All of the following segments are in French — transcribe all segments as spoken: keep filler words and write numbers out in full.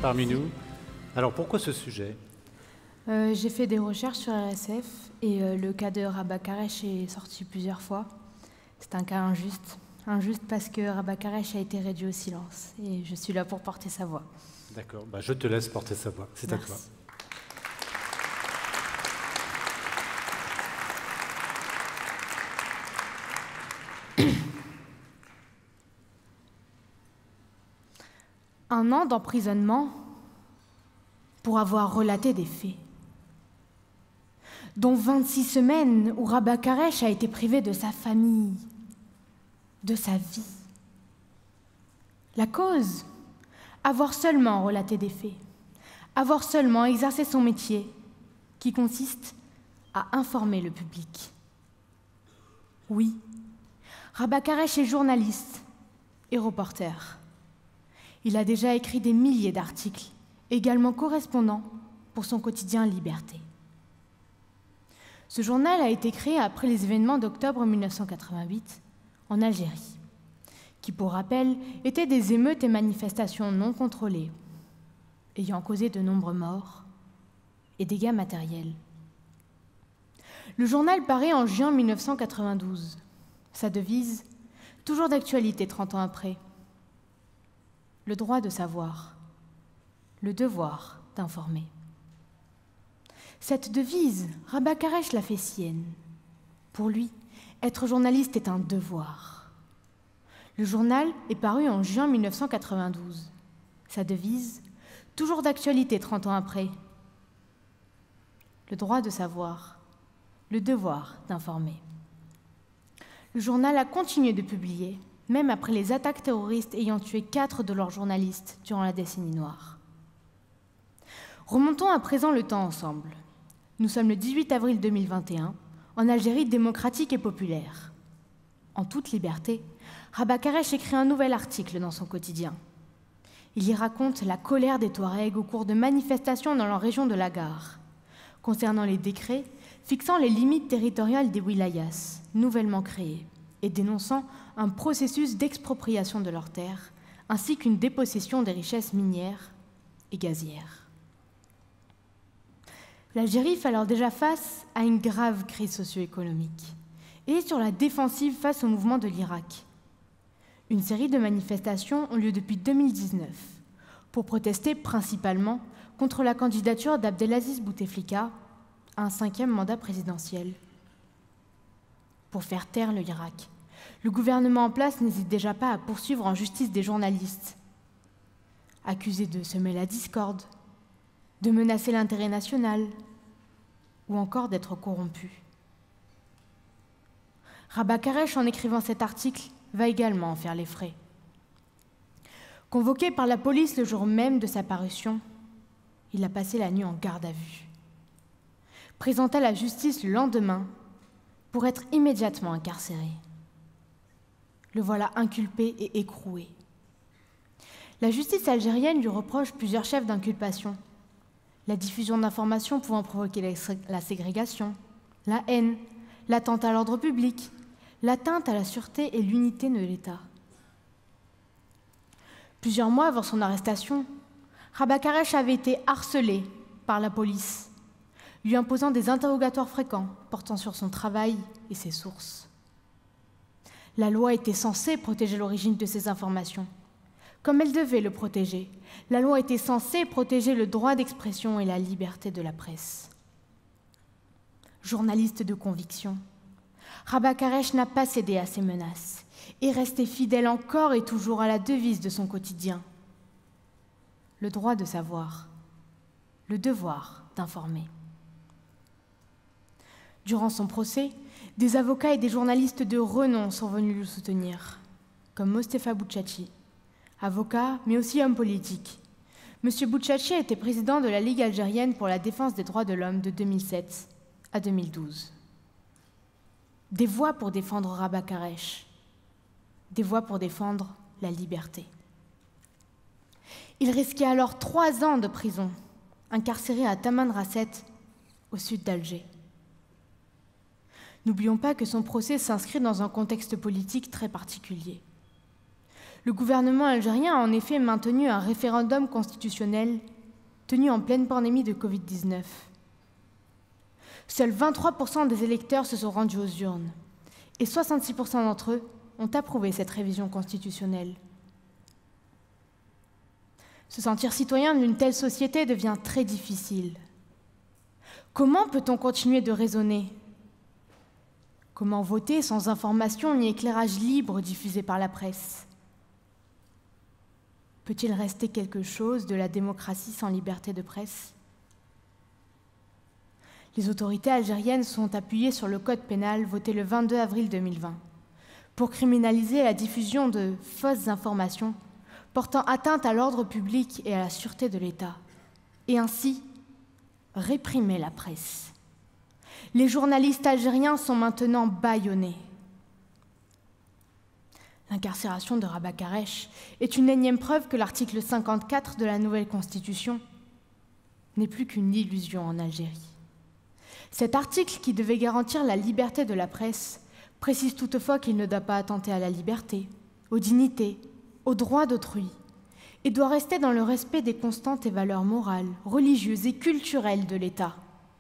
parmi nous. Alors pourquoi ce sujet? euh, J'ai fait des recherches sur R S F et euh, le cas de Rabah Karesh est sorti plusieurs fois. C'est un cas injuste. Injuste parce que Rabah Karesh a été réduit au silence et je suis là pour porter sa voix. D'accord, bah, je te laisse porter sa voix. C'est à toi. Un an d'emprisonnement pour avoir relaté des faits, dont vingt-six semaines où Rabah Karesh a été privé de sa famille, de sa vie. La cause, avoir seulement relaté des faits, avoir seulement exercé son métier, qui consiste à informer le public. Oui, Rabah Karesh est journaliste et reporter. Il a déjà écrit des milliers d'articles, également correspondants pour son quotidien Liberté. Ce journal a été créé après les événements d'octobre mille neuf cent quatre-vingt-huit en Algérie, qui, pour rappel, étaient des émeutes et manifestations non contrôlées, ayant causé de nombreux morts et dégâts matériels. Le journal paraît en juin mille neuf cent quatre-vingt-douze. Sa devise, toujours d'actualité trente ans après. Le droit de savoir, le devoir d'informer. Cette devise, Rabah Karesh l'a fait sienne. Pour lui, être journaliste est un devoir. Le journal est paru en juin mille neuf cent quatre-vingt-douze. Sa devise, toujours d'actualité trente ans après. Le droit de savoir, le devoir d'informer. Le journal a continué de publier, même après les attaques terroristes ayant tué quatre de leurs journalistes durant la décennie noire. Remontons à présent le temps ensemble. Nous sommes le dix-huit avril deux mille vingt et un, en Algérie démocratique et populaire. En toute liberté, Rabah Karesh écrit un nouvel article dans son quotidien. Il y raconte la colère des Touaregs au cours de manifestations dans leur région de la Gare, concernant les décrets fixant les limites territoriales des wilayas, nouvellement créés, et dénonçant un processus d'expropriation de leurs terres, ainsi qu'une dépossession des richesses minières et gazières. L'Algérie fait alors déjà face à une grave crise socio-économique et est sur la défensive face au mouvement de l'Irak. Une série de manifestations ont lieu depuis deux mille dix-neuf pour protester principalement contre la candidature d'Abdelaziz Bouteflika à un cinquième mandat présidentiel. Pour faire taire le Irak, le gouvernement en place n'hésite déjà pas à poursuivre en justice des journalistes, accusés de semer la discorde, de menacer l'intérêt national ou encore d'être corrompus. Rabah Karesh, en écrivant cet article, va également en faire les frais. Convoqué par la police le jour même de sa parution, il a passé la nuit en garde à vue. Présenté à la justice le lendemain pour être immédiatement incarcéré. Le voilà inculpé et écroué. La justice algérienne lui reproche plusieurs chefs d'inculpation. La diffusion d'informations pouvant provoquer la ségrégation, la haine, l'atteinte à l'ordre public, l'atteinte à la sûreté et l'unité de l'État. Plusieurs mois avant son arrestation, Rabah Karesh avait été harcelé par la police, lui imposant des interrogatoires fréquents portant sur son travail et ses sources. La loi était censée protéger l'origine de ces informations. Comme elle devait le protéger, la loi était censée protéger le droit d'expression et la liberté de la presse. Journaliste de conviction, Rabah Karesh n'a pas cédé à ces menaces et resté fidèle encore et toujours à la devise de son quotidien. Le droit de savoir, le devoir d'informer. Durant son procès, des avocats et des journalistes de renom sont venus le soutenir, comme Mostefa Bouchachi, avocat mais aussi homme politique. Monsieur Bouchachi était président de la Ligue algérienne pour la défense des droits de l'homme de deux mille sept à deux mille douze. Des voix pour défendre Rabah Karesh, des voix pour défendre la liberté. Il risquait alors trois ans de prison, incarcéré à Tamanrasset, au sud d'Alger. N'oublions pas que son procès s'inscrit dans un contexte politique très particulier. Le gouvernement algérien a en effet maintenu un référendum constitutionnel tenu en pleine pandémie de Covid dix-neuf. Seuls vingt-trois pour cent des électeurs se sont rendus aux urnes et soixante-six pour cent d'entre eux ont approuvé cette révision constitutionnelle. Se sentir citoyen d'une telle société devient très difficile. Comment peut-on continuer de raisonner? Comment voter sans information ni éclairage libre diffusé par la presse? Peut-il rester quelque chose de la démocratie sans liberté de presse? Les autorités algériennes sont appuyées sur le code pénal voté le vingt-deux avril deux mille vingt pour criminaliser la diffusion de fausses informations portant atteinte à l'ordre public et à la sûreté de l'État, et ainsi réprimer la presse. Les journalistes algériens sont maintenant bâillonnés. L'incarcération de Rabah Karesh est une énième preuve que l'article cinquante-quatre de la nouvelle Constitution n'est plus qu'une illusion en Algérie. Cet article, qui devait garantir la liberté de la presse, précise toutefois qu'il ne doit pas attenter à la liberté, aux dignités, aux droits d'autrui, et doit rester dans le respect des constantes et valeurs morales, religieuses et culturelles de l'État.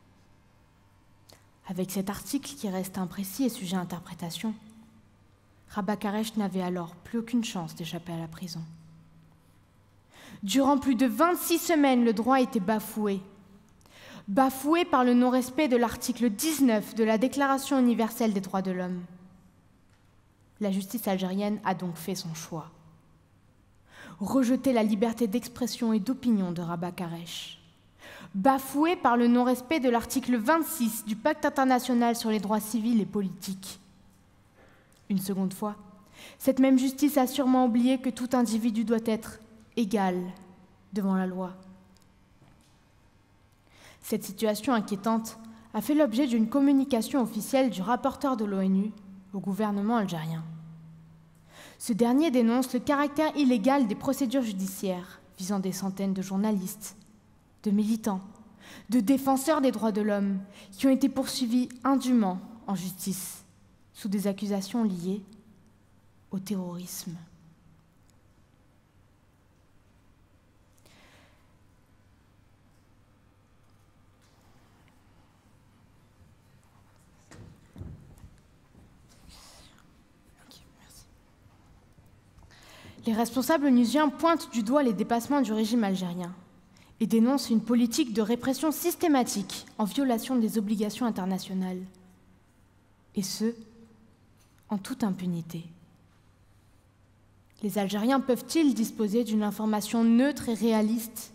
Avec cet article qui reste imprécis et sujet à interprétation, Rabah Karesh n'avait alors plus aucune chance d'échapper à la prison. Durant plus de vingt-six semaines, le droit a été bafoué. Bafoué par le non-respect de l'article dix-neuf de la Déclaration universelle des droits de l'homme. La justice algérienne a donc fait son choix. Rejeter la liberté d'expression et d'opinion de Rabah Karesh. Bafoué par le non-respect de l'article vingt-six du Pacte international sur les droits civils et politiques. Une seconde fois, cette même justice a sûrement oublié que tout individu doit être égal devant la loi. Cette situation inquiétante a fait l'objet d'une communication officielle du rapporteur de l'ONU au gouvernement algérien. Ce dernier dénonce le caractère illégal des procédures judiciaires visant des centaines de journalistes, de militants, de défenseurs des droits de l'homme qui ont été poursuivis indûment en justice sous des accusations liées au terrorisme. Les responsables onusiens pointent du doigt les dépassements du régime algérien et dénoncent une politique de répression systématique en violation des obligations internationales, et ce, en toute impunité. Les Algériens peuvent-ils disposer d'une information neutre et réaliste?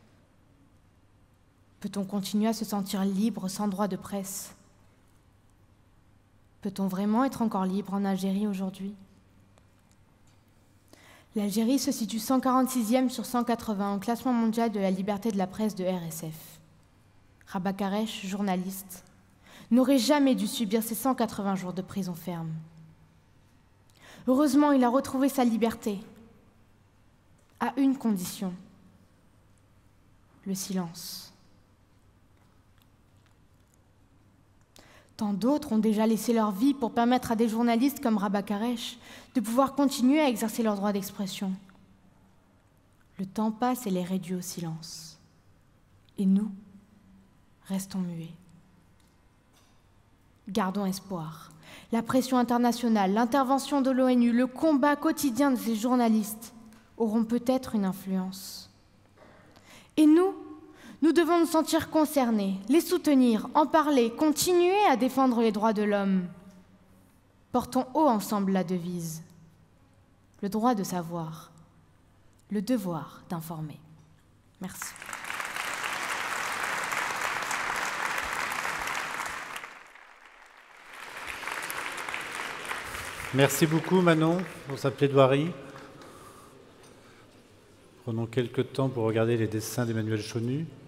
Peut-on continuer à se sentir libre sans droit de presse? Peut-on vraiment être encore libre en Algérie aujourd'hui? L'Algérie se situe cent quarante-sixième sur cent quatre-vingts au classement mondial de la liberté de la presse de R S F. Rabah Karesh, journaliste, n'aurait jamais dû subir ces cent quatre-vingts jours de prison ferme. Heureusement, il a retrouvé sa liberté, à une condition, le silence. Tant d'autres ont déjà laissé leur vie pour permettre à des journalistes comme Rabah Karesh de pouvoir continuer à exercer leur droit d'expression. Le temps passe et les réduit au silence. Et nous, restons muets. Gardons espoir. La pression internationale, l'intervention de l'ONU, le combat quotidien de ces journalistes auront peut-être une influence. Et nous, nous devons nous sentir concernés, les soutenir, en parler, continuer à défendre les droits de l'homme. Portons haut ensemble la devise. Le droit de savoir, le devoir d'informer. Merci. Merci beaucoup Manon pour sa plaidoirie. Prenons quelques temps pour regarder les dessins d'Emmanuel Chonu.